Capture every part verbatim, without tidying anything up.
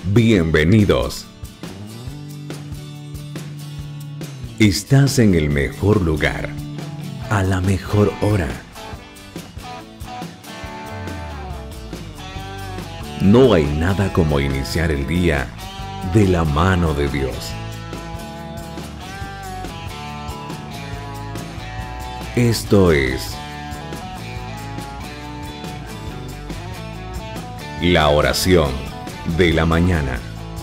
Bienvenidos. Estás en el mejor lugar, a la mejor hora. No hay nada como iniciar el día de la mano de Dios. Esto es la oración de la mañana.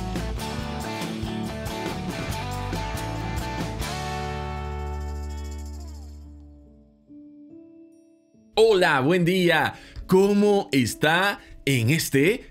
Hola, buen día. ¿Cómo está en este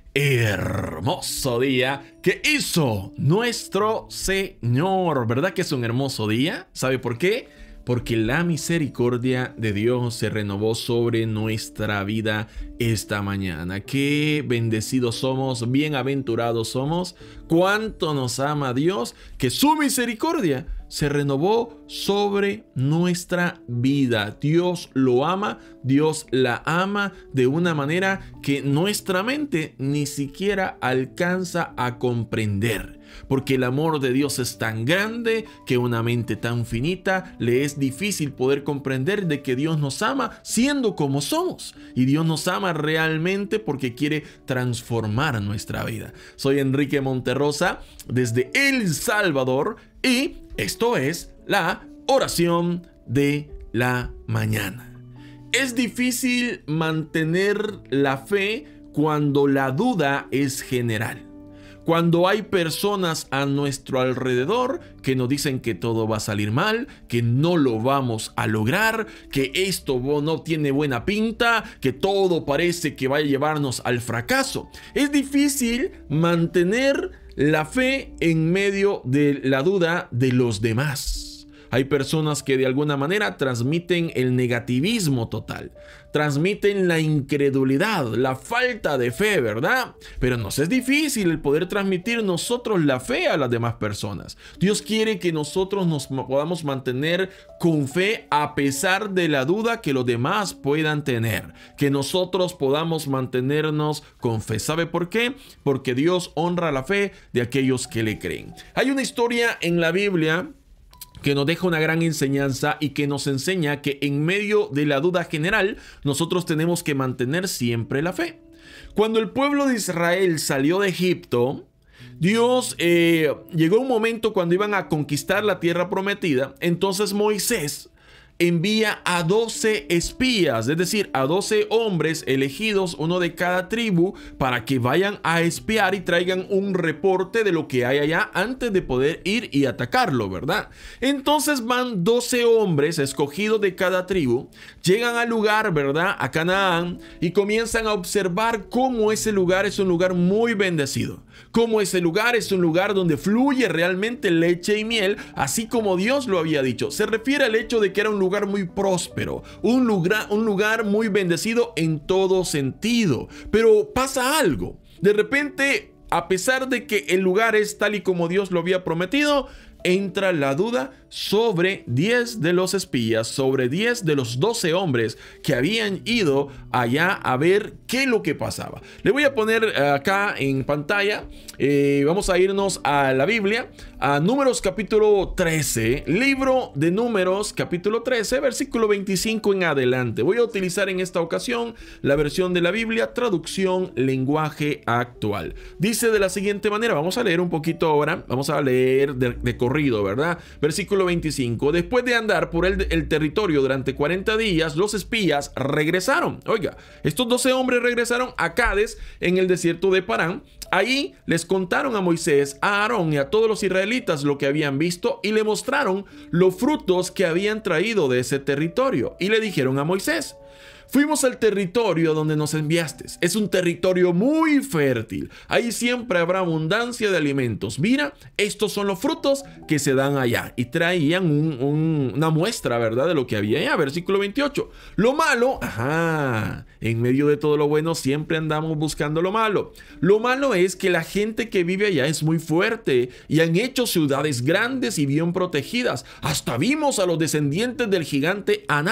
hermoso día que hizo nuestro Señor? ¿Verdad que es un hermoso día? ¿Sabe por qué? Porque la misericordia de Dios se renovó sobre nuestra vida esta mañana. Qué bendecidos somos, bienaventurados somos. Cuánto nos ama Dios, que su misericordia se renovó sobre nuestra vida. Dios lo ama, Dios la ama de una manera que nuestra mente ni siquiera alcanza a comprender. Porque el amor de Dios es tan grande que una mente tan finita le es difícil poder comprender de que Dios nos ama siendo como somos. Y Dios nos ama realmente porque quiere transformar nuestra vida. Soy Enrique Monterrosa desde El Salvador y esto es la oración de la mañana. Es difícil mantener la fe cuando la duda es general. Cuando hay personas a nuestro alrededor que nos dicen que todo va a salir mal, que no lo vamos a lograr, que esto no tiene buena pinta, que todo parece que va a llevarnos al fracaso. Es difícil mantener la fe en medio de la duda de los demás. Hay personas que de alguna manera transmiten el negativismo total, transmiten la incredulidad, la falta de fe, ¿verdad? Pero nos es difícil el poder transmitir nosotros la fe a las demás personas. Dios quiere que nosotros nos podamos mantener con fe a pesar de la duda que los demás puedan tener. Que nosotros podamos mantenernos con fe. ¿Sabe por qué? Porque Dios honra la fe de aquellos que le creen. Hay una historia en la Biblia que nos deja una gran enseñanza y que nos enseña que en medio de la duda general nosotros tenemos que mantener siempre la fe. Cuando el pueblo de Israel salió de Egipto, Dios eh, llegó un momento cuando iban a conquistar la tierra prometida. Entonces Moisés envía a doce espías, es decir, a doce hombres elegidos, uno de cada tribu, para que vayan a espiar y traigan un reporte de lo que hay allá antes de poder ir y atacarlo, ¿verdad? Entonces van doce hombres escogidos de cada tribu, llegan al lugar, ¿verdad?, a Canaán, y comienzan a observar cómo ese lugar es un lugar muy bendecido, cómo ese lugar es un lugar donde fluye realmente leche y miel, así como Dios lo había dicho. Se refiere al hecho de que era un lugar muy próspero, un lugar, un lugar muy bendecido en todo sentido. Pero pasa algo. De repente, a pesar de que el lugar es tal y como Dios lo había prometido, entra la duda sobre diez de los espías, sobre diez de los doce hombres que habían ido allá a ver qué es lo que pasaba. Le voy a poner acá en pantalla, eh, vamos a irnos a la Biblia, a Números capítulo trece, libro de Números capítulo trece, versículo veinticinco en adelante. Voy a utilizar en esta ocasión la versión de la Biblia, traducción lenguaje actual. Dice de la siguiente manera, vamos a leer un poquito ahora, vamos a leer de, de corrido, ¿verdad? Versículo veinticinco. Después de andar por el, el territorio durante cuarenta días, los espías regresaron. Oiga, estos doce hombres regresaron a Cades en el desierto de Parán. Ahí les contaron a Moisés, a Aarón y a todos los israelitas lo que habían visto y le mostraron los frutos que habían traído de ese territorio. Y le dijeron a Moisés: fuimos al territorio donde nos enviaste. Es un territorio muy fértil. Ahí siempre habrá abundancia de alimentos. Mira, estos son los frutos que se dan allá. Y traían un, un, una muestra, ¿verdad?, de lo que había allá. Versículo veintiocho. Lo malo, ajá, en medio de todo lo bueno siempre andamos buscando lo malo. Lo malo es que la gente que vive allá es muy fuerte y han hecho ciudades grandes y bien protegidas. Hasta vimos a los descendientes del gigante Anac.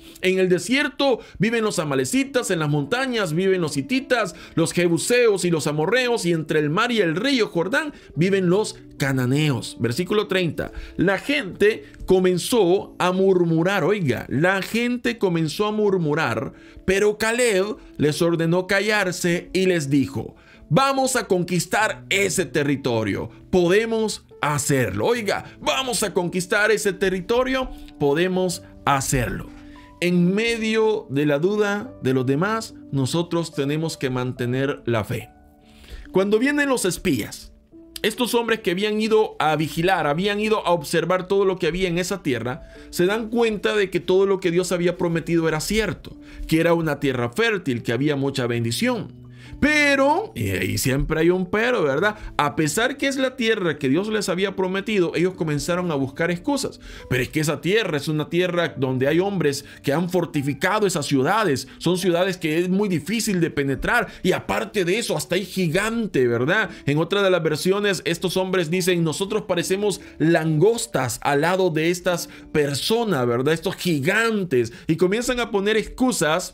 En el desierto viven los amalecitas, en las montañas viven los hititas, los jebuseos y los amorreos, y entre el mar y el río Jordán viven los cananeos. Versículo treinta. La gente comenzó a murmurar, oiga, la gente comenzó a murmurar, pero Caleb les ordenó callarse y les dijo: vamos a conquistar ese territorio, podemos hacerlo. Oiga, vamos a conquistar ese territorio, podemos hacerlo. En medio de la duda de los demás, nosotros tenemos que mantener la fe. Cuando vienen los espías, estos hombres que habían ido a vigilar, habían ido a observar todo lo que había en esa tierra, se dan cuenta de que todo lo que Dios había prometido era cierto, que era una tierra fértil, que había mucha bendición. Pero, y ahí siempre hay un pero, ¿verdad? A pesar que es la tierra que Dios les había prometido, ellos comenzaron a buscar excusas. Pero es que esa tierra es una tierra donde hay hombres que han fortificado esas ciudades. Son ciudades que es muy difícil de penetrar. Y aparte de eso, hasta hay gigante, ¿verdad? En otra de las versiones, estos hombres dicen: nosotros parecemos langostas al lado de estas personas, ¿verdad? Estos gigantes. Y comienzan a poner excusas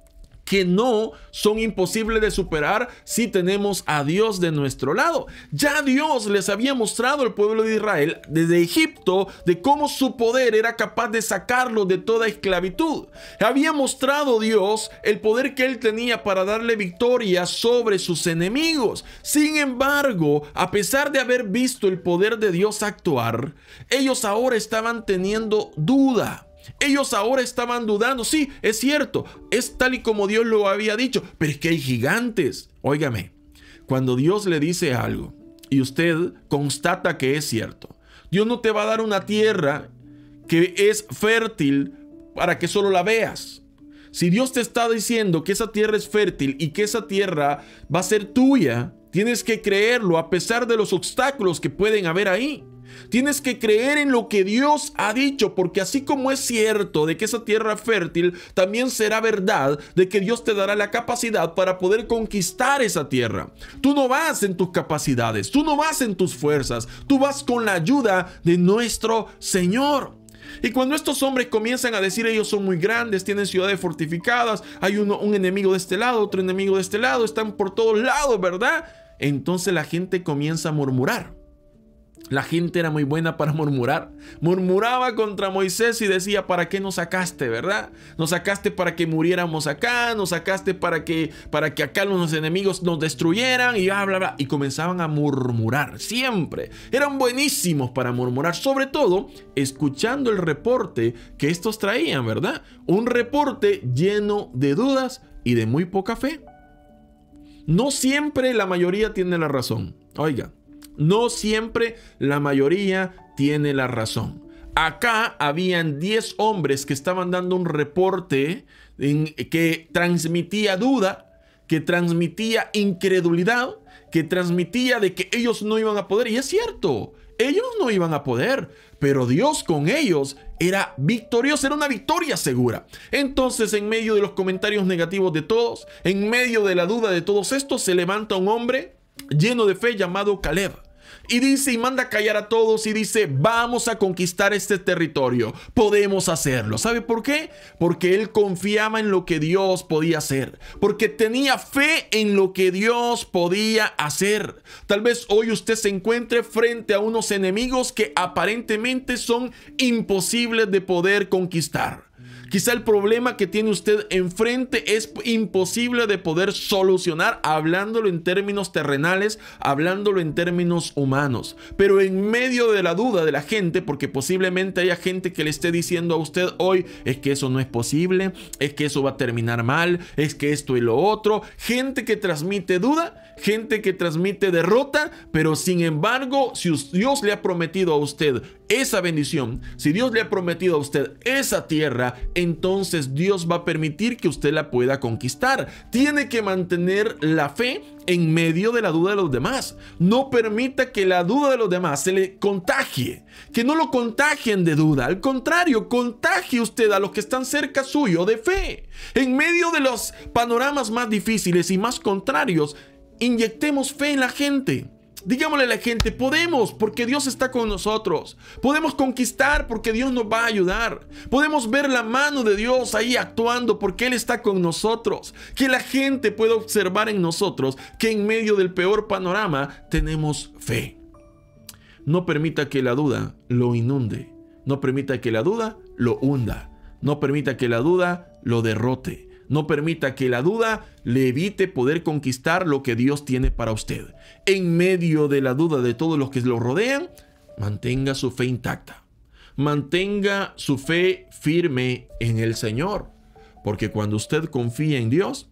que no son imposibles de superar si tenemos a Dios de nuestro lado. Ya Dios les había mostrado al pueblo de Israel desde Egipto de cómo su poder era capaz de sacarlos de toda esclavitud. Había mostrado Dios el poder que él tenía para darle victoria sobre sus enemigos. Sin embargo, a pesar de haber visto el poder de Dios actuar, ellos ahora estaban teniendo duda. Ellos ahora estaban dudando. Sí, es cierto, es tal y como Dios lo había dicho, pero es que hay gigantes. Óigame, cuando Dios le dice algo y usted constata que es cierto, Dios no te va a dar una tierra que es fértil para que solo la veas. Si Dios te está diciendo que esa tierra es fértil y que esa tierra va a ser tuya, tienes que creerlo a pesar de los obstáculos que pueden haber ahí. Tienes que creer en lo que Dios ha dicho, porque así como es cierto de que esa tierra es fértil, también será verdad de que Dios te dará la capacidad para poder conquistar esa tierra. Tú no vas en tus capacidades, tú no vas en tus fuerzas, tú vas con la ayuda de nuestro Señor. Y cuando estos hombres comienzan a decir: ellos son muy grandes, tienen ciudades fortificadas, hay uno, un enemigo de este lado, otro enemigo de este lado, están por todos lados, ¿verdad? Entonces la gente comienza a murmurar. La gente era muy buena para murmurar. Murmuraba contra Moisés y decía: ¿para qué nos sacaste, verdad? Nos sacaste para que muriéramos acá, nos sacaste para que, para que acá los enemigos nos destruyeran y bla, bla, bla. Y comenzaban a murmurar, siempre. Eran buenísimos para murmurar, sobre todo escuchando el reporte que estos traían, ¿verdad? Un reporte lleno de dudas y de muy poca fe. No siempre la mayoría tiene la razón. Oiga. No siempre la mayoría tiene la razón. Acá habían diez hombres que estaban dando un reporte en, que transmitía duda, que transmitía incredulidad, que transmitía de que ellos no iban a poder. Y es cierto, ellos no iban a poder, pero Dios con ellos era victorioso, era una victoria segura. Entonces, en medio de los comentarios negativos de todos, en medio de la duda de todos estos, se levanta un hombre lleno de fe llamado Caleb. Y dice y manda a callar a todos y dice: vamos a conquistar este territorio, podemos hacerlo. ¿Sabe por qué? Porque él confiaba en lo que Dios podía hacer, porque tenía fe en lo que Dios podía hacer. Tal vez hoy usted se encuentre frente a unos enemigos que aparentemente son imposibles de poder conquistar. Quizá el problema que tiene usted enfrente es imposible de poder solucionar, hablándolo en términos terrenales, hablándolo en términos humanos. Pero en medio de la duda de la gente, porque posiblemente haya gente que le esté diciendo a usted hoy: es que eso no es posible, es que eso va a terminar mal, es que esto y lo otro. Gente que transmite duda, gente que transmite derrota, pero sin embargo, si Dios le ha prometido a usted esa bendición, si Dios le ha prometido a usted esa tierra, entonces Dios va a permitir que usted la pueda conquistar. Tiene que mantener la fe en medio de la duda de los demás. No permita que la duda de los demás se le contagie, que no lo contagien de duda. Al contrario, contagie usted a los que están cerca suyo de fe. En medio de los panoramas más difíciles y más contrarios, inyectemos fe en la gente. Digámosle a la gente, podemos porque Dios está con nosotros. Podemos conquistar porque Dios nos va a ayudar. Podemos ver la mano de Dios ahí actuando porque Él está con nosotros. Que la gente pueda observar en nosotros que en medio del peor panorama tenemos fe. No permita que la duda lo inunde. No permita que la duda lo hunda. No permita que la duda lo derrote. No permita que la duda le evite poder conquistar lo que Dios tiene para usted. En medio de la duda de todos los que lo rodean, mantenga su fe intacta. Mantenga su fe firme en el Señor. Porque cuando usted confía en Dios,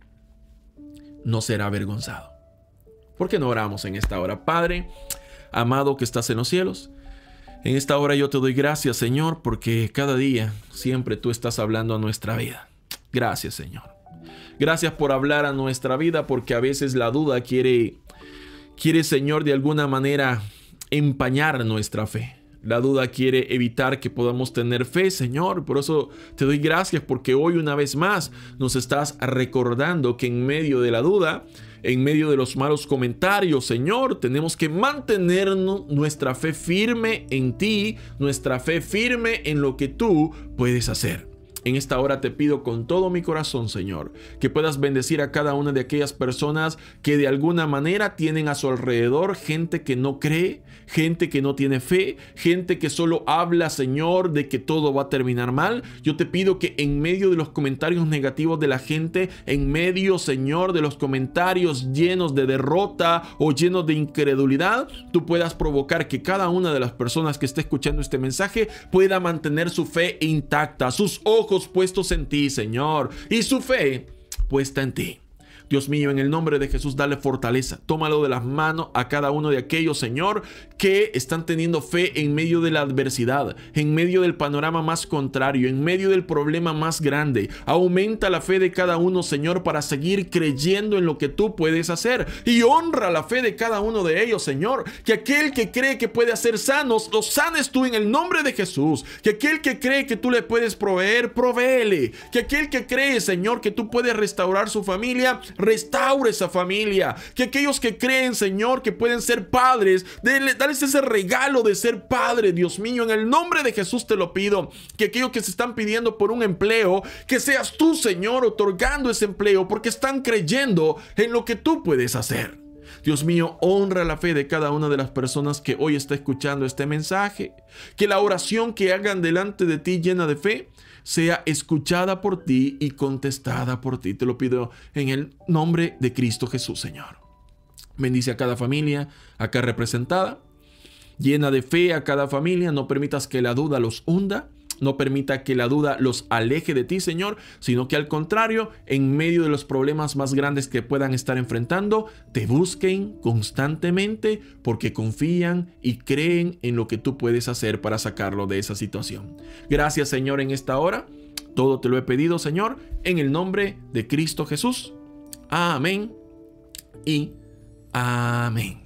no será avergonzado. ¿Por qué no oramos en esta hora? Padre, amado que estás en los cielos, en esta hora yo te doy gracias, Señor, porque cada día siempre tú estás hablando a nuestra vida. Gracias, Señor. Gracias por hablar a nuestra vida, porque a veces la duda quiere, quiere, Señor, de alguna manera empañar nuestra fe. La duda quiere evitar que podamos tener fe, Señor. Por eso te doy gracias, porque hoy una vez más nos estás recordando que en medio de la duda, en medio de los malos comentarios, Señor, tenemos que mantenernos nuestra fe firme en ti, nuestra fe firme en lo que tú puedes hacer. En esta hora te pido con todo mi corazón, Señor, que puedas bendecir a cada una de aquellas personas que de alguna manera tienen a su alrededor gente que no cree, gente que no tiene fe, gente que solo habla, Señor, de que todo va a terminar mal. Yo te pido que en medio de los comentarios negativos de la gente, en medio, Señor, de los comentarios llenos de derrota o llenos de incredulidad, tú puedas provocar que cada una de las personas que esté escuchando este mensaje pueda mantener su fe intacta, sus ojos puestos en ti, Señor, y su fe puesta en ti. Dios mío, en el nombre de Jesús, dale fortaleza. Tómalo de las manos a cada uno de aquellos, Señor, que están teniendo fe en medio de la adversidad, en medio del panorama más contrario, en medio del problema más grande. Aumenta la fe de cada uno, Señor, para seguir creyendo en lo que tú puedes hacer. Y honra la fe de cada uno de ellos, Señor. Que aquel que cree que puede hacer sanos, los sanes tú en el nombre de Jesús. Que aquel que cree que tú le puedes proveer, provéele. Que aquel que cree, Señor, que tú puedes restaurar su familia, restaure esa familia. Que aquellos que creen, Señor, que pueden ser padres, dale, dales ese regalo de ser padre, Dios mío. En el nombre de Jesús te lo pido. Que aquellos que se están pidiendo por un empleo, que seas tú, Señor, otorgando ese empleo, porque están creyendo en lo que tú puedes hacer. Dios mío, honra la fe de cada una de las personas que hoy está escuchando este mensaje. Que la oración que hagan delante de ti llena de fe sea escuchada por ti y contestada por ti. Te lo pido en el nombre de Cristo Jesús, Señor. Bendice a cada familia acá representada. Llena de fe a cada familia. No permitas que la duda los hunda. No permita que la duda los aleje de ti, Señor, sino que al contrario, en medio de los problemas más grandes que puedan estar enfrentando, te busquen constantemente porque confían y creen en lo que tú puedes hacer para sacarlo de esa situación. Gracias, Señor, en esta hora. Todo te lo he pedido, Señor, en el nombre de Cristo Jesús. Amén y amén.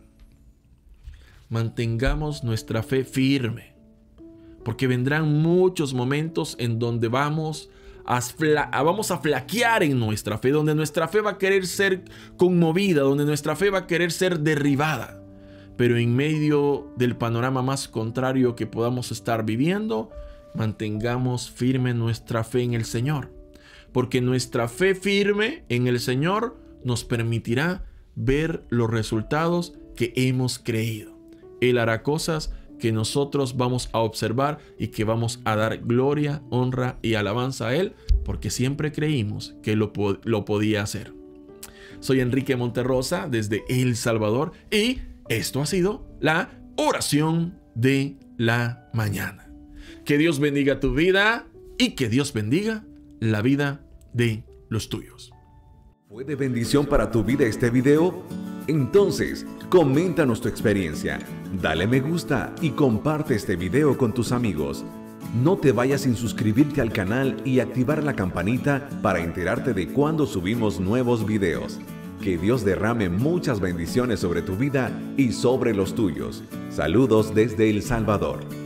Mantengamos nuestra fe firme, porque vendrán muchos momentos en donde vamos a, vamos a flaquear en nuestra fe, donde nuestra fe va a querer ser conmovida, donde nuestra fe va a querer ser derribada. Pero en medio del panorama más contrario que podamos estar viviendo, mantengamos firme nuestra fe en el Señor. Porque nuestra fe firme en el Señor nos permitirá ver los resultados que hemos creído. Él hará cosas que nosotros vamos a observar y que vamos a dar gloria, honra y alabanza a Él, porque siempre creímos que lo, lo podía hacer. Soy Enrique Monterrosa desde El Salvador y esto ha sido la oración de la mañana. Que Dios bendiga tu vida y que Dios bendiga la vida de los tuyos. ¿Fue de bendición para tu vida este video? Entonces, coméntanos tu experiencia, dale me gusta y comparte este video con tus amigos. No te vayas sin suscribirte al canal y activar la campanita para enterarte de cuando subimos nuevos videos. Que Dios derrame muchas bendiciones sobre tu vida y sobre los tuyos. Saludos desde El Salvador.